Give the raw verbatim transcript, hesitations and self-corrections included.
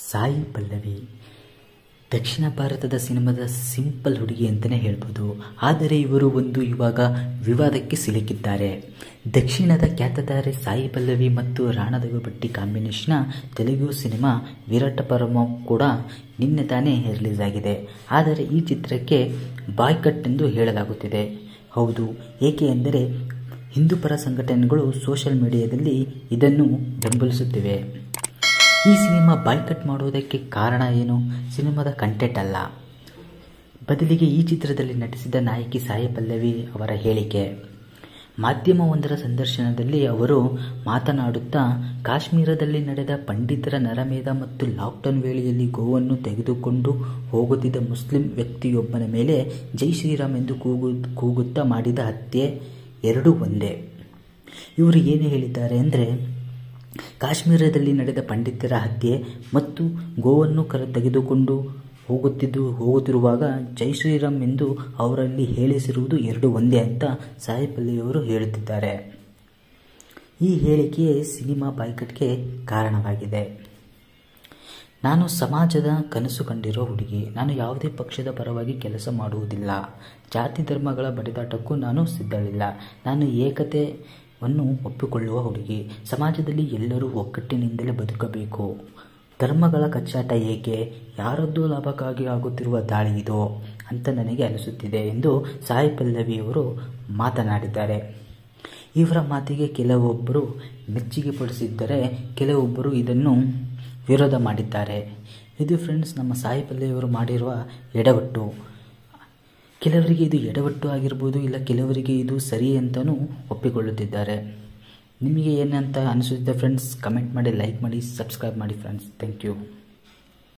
ಸಾಯಿ ಪಲ್ಲವಿ ದಕ್ಷಿಣ ಭಾರತದ ಸಿನಿಮಾದ ಸಿಂಪಲ್ ಹುಡುಗಿ ಅಂತಲೇ ಹೇಳ್ಬೋದು. ಆದರೆ ಇವರು ಒಂದು ಇವಾಗ ವಿವಾದಕ್ಕೆ ಸಿಲುಕಿದ್ದಾರೆ. ದಕ್ಷಿಣದ ಖ್ಯಾತತಾರೆ ಸಾಯಿ ಪಲ್ಲವಿ ಮತ್ತು ರಾಣಾ ದಗಬಟ್ಟಿ ಕಾಂಬಿನೇಷನ್ನ ತೆಲುಗು ಸಿನಿಮಾ ವಿರಾಟ ಪರಮ ಕೂಡ ನಿನ್ನೆ ತಾನೇ ರಿಲೀಸ್ ಆಗಿದೆ. ಆದರೆ ಈ ಚಿತ್ರಕ್ಕೆ ಬಾಯ್ಕಟ್ ಎಂದು ಹೇಳಲಾಗುತ್ತಿದೆ. ಹೌದು, ಏಕೆ ಎಂದರೆ ಹಿಂದೂ ಪರ ಸಂಘಟನೆಗಳು ಸೋಷಿಯಲ್ ಮೀಡಿಯಾದಲ್ಲಿ ಇದನ್ನು ಬೆಂಬಲಿಸುತ್ತಿವೆ. ಈ ಸಿನಿಮಾ ಬಾಯ್ಕಟ್ ಮಾಡುವುದಕ್ಕೆ ಕಾರಣ ಏನು? ಸಿನಿಮಾದ ಕಂಟೆಂಟ್ ಅಲ್ಲ, ಬದಲಿಗೆ ಈ ಚಿತ್ರದಲ್ಲಿ ನಟಿಸಿದ ನಾಯಕಿ ಸಾಯಿ ಪಲ್ಲವಿ ಅವರ ಹೇಳಿಕೆ. ಮಾಧ್ಯಮವೊಂದರ ಸಂದರ್ಶನದಲ್ಲಿ ಅವರು ಮಾತನಾಡುತ್ತಾ, ಕಾಶ್ಮೀರದಲ್ಲಿ ನಡೆದ ಪಂಡಿತರ ನರಮೇಧ ಮತ್ತು ಲಾಕ್ಡೌನ್ ವೇಳೆಯಲ್ಲಿ ಗೋವನ್ನು ತೆಗೆದುಕೊಂಡು ಹೋಗುತ್ತಿದ್ದ ಮುಸ್ಲಿಂ ವ್ಯಕ್ತಿಯೊಬ್ಬನ ಮೇಲೆ ಜೈ ಶ್ರೀರಾಮ್ ಎಂದು ಕೂಗು ಕೂಗುತ್ತಾ ಮಾಡಿದ ಹತ್ಯೆ ಎರಡೂ ಒಂದೇ. ಇವರು ಏನು ಹೇಳಿದ್ದಾರೆ ಅಂದರೆ, ಕಾಶ್ಮೀರದಲ್ಲಿ ನಡೆದ ಪಂಡಿತರ ಹತ್ಯೆ ಮತ್ತು ಗೋವನ್ನು ಕರೆ ತೆಗೆದುಕೊಂಡು ಹೋಗುತ್ತಿದ್ದು ಹೋಗುತ್ತಿರುವಾಗ ಜೈ ಶ್ರೀರಾಮ್ ಎಂದು ಅವರಲ್ಲಿ ಹೇಳಿಸಿರುವುದು ಎರಡು ಒಂದೇ ಅಂತ ಸಾಯಿ ಪಲ್ಲವಿಯವರು ಹೇಳುತ್ತಿದ್ದಾರೆ. ಈ ಹೇಳಿಕೆಯೇ ಸಿನಿಮಾ ಬಾಯ್ಕಟ್ಗೆ ಕಾರಣವಾಗಿದೆ. ನಾನು ಸಮಾಜದ ಕನಸು ಕಂಡಿರೋ ಹುಡುಗಿ. ನಾನು ಯಾವುದೇ ಪಕ್ಷದ ಪರವಾಗಿ ಕೆಲಸ ಮಾಡುವುದಿಲ್ಲ. ಜಾತಿ ಧರ್ಮಗಳ ಬಡಿದಾಟಕ್ಕೂ ನಾನು ಸಿದ್ಧಳಿಲ್ಲ. ನಾನು ಏಕತೆ ವನ್ನು ಒಪ್ಪಿಕೊಳ್ಳುವ ಹುಡುಗಿ. ಸಮಾಜದಲ್ಲಿ ಎಲ್ಲರೂ ಒಗ್ಗಟ್ಟಿನಿಂದಲೇ ಬದುಕಬೇಕು. ಧರ್ಮಗಳ ಕಚ್ಚಾಟ ಏಕೆ? ಯಾರದ್ದೋ ಲಾಭಕ್ಕಾಗಿ ಆಗುತ್ತಿರುವ ದಾಳಿ ಇದು ಅಂತ ನನಗೆ ಅನಿಸುತ್ತಿದೆ ಎಂದು ಸಾಯಿ ಪಲ್ಲವಿಯವರು ಮಾತನಾಡಿದ್ದಾರೆ. ಇವರ ಮಾತಿಗೆ ಕೆಲವೊಬ್ಬರು ಮೆಚ್ಚುಗೆ ಪಡಿಸಿದ್ದರೆ ಕೆಲವೊಬ್ಬರು ಇದನ್ನು ವಿರೋಧ ಮಾಡಿದ್ದಾರೆ. ಇದು ಫ್ರೆಂಡ್ಸ್ ನಮ್ಮ ಸಾಯಿ ಪಲ್ಲವಿಯವರು ಮಾಡಿರುವ ಎಡವಟ್ಟು. ಕೆಲವರಿಗೆ ಇದು ಎಡವಟ್ಟು ಆಗಿರ್ಬೋದು, ಇಲ್ಲ ಕೆಲವರಿಗೆ ಇದು ಸರಿ ಅಂತಲೂ ಒಪ್ಪಿಕೊಳ್ಳುತ್ತಿದ್ದಾರೆ. ನಿಮಗೆ ಏನಂತ ಅನಿಸುತ್ತೆ ಫ್ರೆಂಡ್ಸ್? ಕಮೆಂಟ್ ಮಾಡಿ, ಲೈಕ್ ಮಾಡಿ, ಸಬ್ಸ್ಕ್ರೈಬ್ ಮಾಡಿ ಫ್ರೆಂಡ್ಸ್. Thank you.